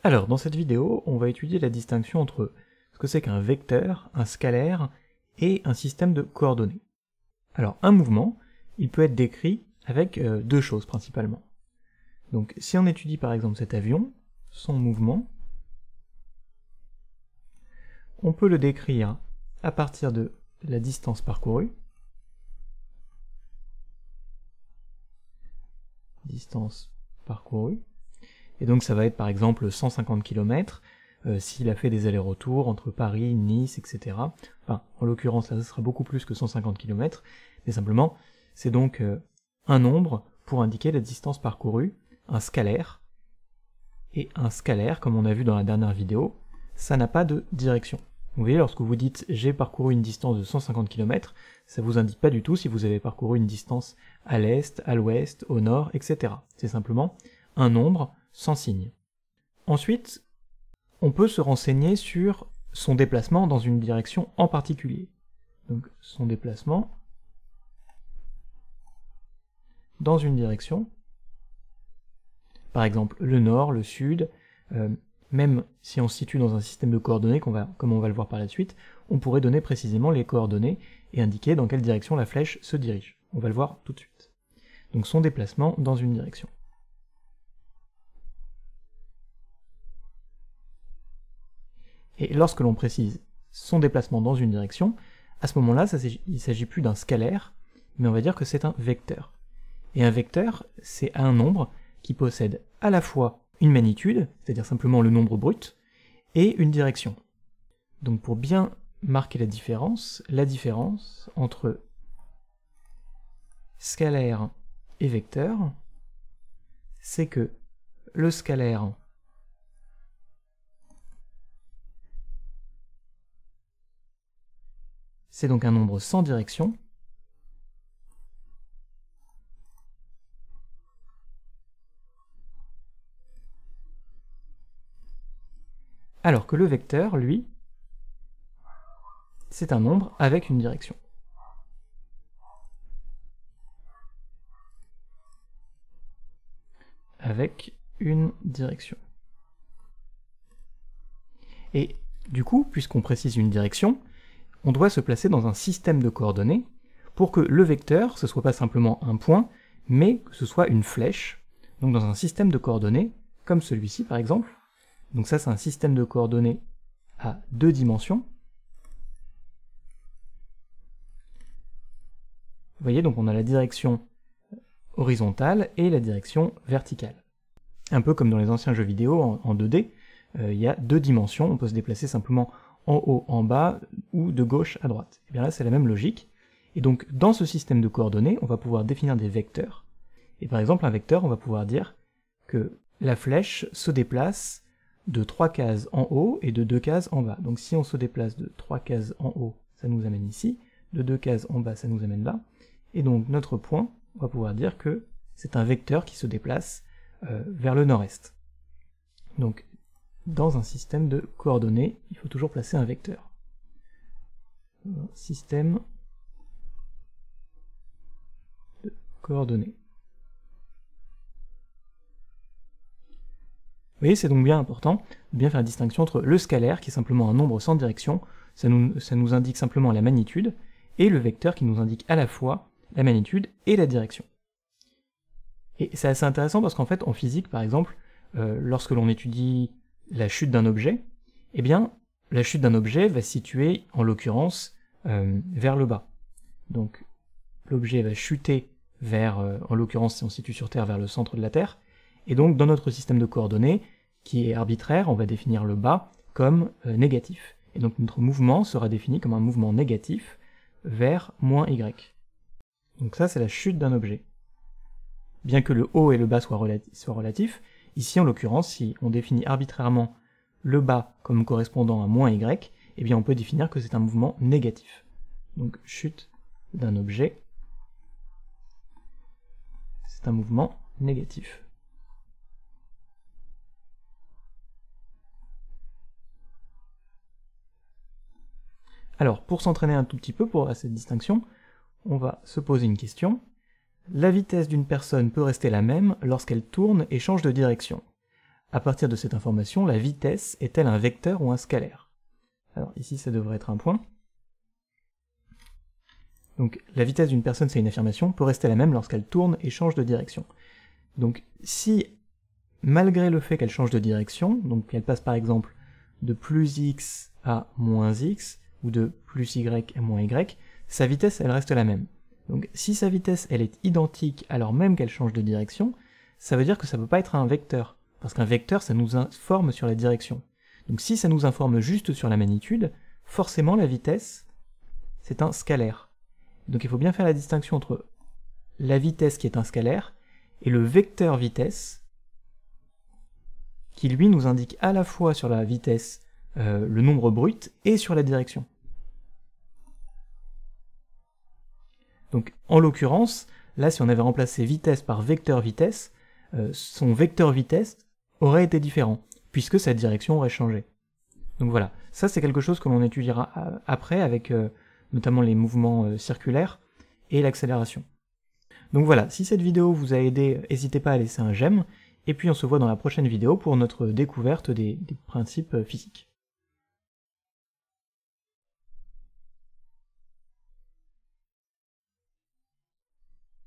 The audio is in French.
Alors, dans cette vidéo, on va étudier la distinction entre ce que c'est qu'un vecteur, un scalaire et un système de coordonnées. Alors, un mouvement, il peut être décrit avec deux choses principalement. Donc, si on étudie par exemple cet avion, son mouvement, on peut le décrire à partir de la distance parcourue, et donc ça va être par exemple 150 km, s'il a fait des allers-retours entre Paris, Nice, etc. Enfin, en l'occurrence, là, ça sera beaucoup plus que 150 km, mais simplement, c'est donc un nombre pour indiquer la distance parcourue, un scalaire, et un scalaire, comme on a vu dans la dernière vidéo, ça n'a pas de direction. Vous voyez, lorsque vous dites « j'ai parcouru une distance de 150 km », ça vous indique pas du tout si vous avez parcouru une distance à l'est, à l'ouest, au nord, etc. C'est simplement un nombre sans signe. Ensuite, on peut se renseigner sur son déplacement dans une direction en particulier. Donc, son déplacement dans une direction, par exemple le nord, le sud, même si on se situe dans un système de coordonnées, comme on va le voir par la suite, on pourrait donner précisément les coordonnées et indiquer dans quelle direction la flèche se dirige. On va le voir tout de suite. Donc son déplacement dans une direction. Et lorsque l'on précise son déplacement dans une direction, à ce moment-là, il ne s'agit plus d'un scalaire, mais on va dire que c'est un vecteur. Et un vecteur, c'est un nombre qui possède à la fois une magnitude, c'est-à-dire simplement le nombre brut, et une direction. Donc pour bien marquer la différence entre scalaire et vecteur, c'est que le scalaire c'est donc un nombre sans direction, alors que le vecteur, lui, c'est un nombre avec une direction. Avec une direction. Et du coup, puisqu'on précise une direction, on doit se placer dans un système de coordonnées pour que le vecteur, ce soit pas simplement un point, mais que ce soit une flèche, donc dans un système de coordonnées, comme celui-ci par exemple. Donc ça, c'est un système de coordonnées à deux dimensions. Vous voyez, donc on a la direction horizontale et la direction verticale. Un peu comme dans les anciens jeux vidéo en 2D, il y a deux dimensions, on peut se déplacer simplement en haut, en bas, ou de gauche à droite. Et bien là, c'est la même logique. Et donc, dans ce système de coordonnées, on va pouvoir définir des vecteurs. Et par exemple, un vecteur, on va pouvoir dire que la flèche se déplace de 3 cases en haut et de 2 cases en bas. Donc si on se déplace de 3 cases en haut, ça nous amène ici, de 2 cases en bas, ça nous amène là. Et donc notre point, on va pouvoir dire que c'est un vecteur qui se déplace vers le nord-est. Donc dans un système de coordonnées, il faut toujours placer un vecteur. Un système de coordonnées. Vous voyez, c'est donc bien important de bien faire la distinction entre le scalaire, qui est simplement un nombre sans direction, ça nous indique simplement la magnitude, et le vecteur qui nous indique à la fois la magnitude et la direction. Et c'est assez intéressant parce qu'en fait, en physique, par exemple, lorsque l'on étudie la chute d'un objet, eh bien, la chute d'un objet va se situer, en l'occurrence, vers le bas. Donc, l'objet va chuter vers, en l'occurrence, si on se situe sur Terre, vers le centre de la Terre, et donc dans notre système de coordonnées, qui est arbitraire, on va définir le bas comme négatif. Et donc notre mouvement sera défini comme un mouvement négatif vers moins y. Donc ça, c'est la chute d'un objet. Bien que le haut et le bas soient relatifs, ici en l'occurrence, si on définit arbitrairement le bas comme correspondant à moins y, eh bien on peut définir que c'est un mouvement négatif. Donc chute d'un objet, c'est un mouvement négatif. Alors, pour s'entraîner un tout petit peu à cette distinction, on va se poser une question. La vitesse d'une personne peut rester la même lorsqu'elle tourne et change de direction. à partir de cette information, la vitesse est-elle un vecteur ou un scalaire? Alors ici ça devrait être un point. Donc la vitesse d'une personne, c'est une affirmation, peut rester la même lorsqu'elle tourne et change de direction. Donc si, malgré le fait qu'elle change de direction, donc qu'elle passe par exemple de plus x à moins x, ou de plus y à moins y, sa vitesse elle reste la même. Donc si sa vitesse elle est identique alors même qu'elle change de direction, ça veut dire que ça ne peut pas être un vecteur, parce qu'un vecteur ça nous informe sur la direction. Donc si ça nous informe juste sur la magnitude, forcément la vitesse c'est un scalaire. Donc il faut bien faire la distinction entre la vitesse qui est un scalaire et le vecteur vitesse qui lui nous indique à la fois sur la vitesse le nombre brut et sur la direction. Donc en l'occurrence, là si on avait remplacé vitesse par vecteur vitesse, son vecteur vitesse aurait été différent, puisque sa direction aurait changé. Donc voilà, ça c'est quelque chose que l'on étudiera après avec notamment les mouvements circulaires et l'accélération. Donc voilà, si cette vidéo vous a aidé, n'hésitez pas à laisser un j'aime, et puis on se voit dans la prochaine vidéo pour notre découverte des principes physiques.